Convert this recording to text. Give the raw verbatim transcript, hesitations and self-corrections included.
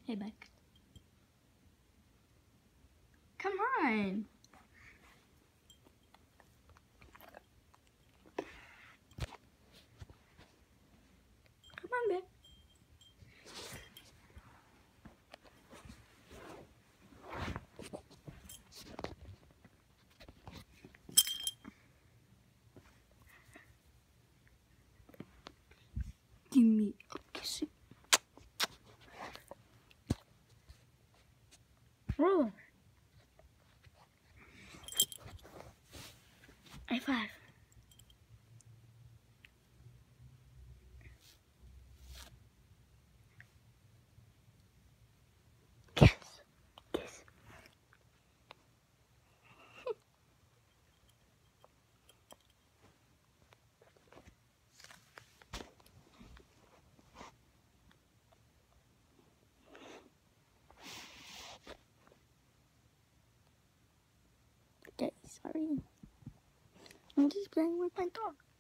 Hey, Beck. Come on. Come on, Beck. Give me a kiss. Roll. High five. Kiss. Kiss. Okay, sorry. I'm just playing with my dog.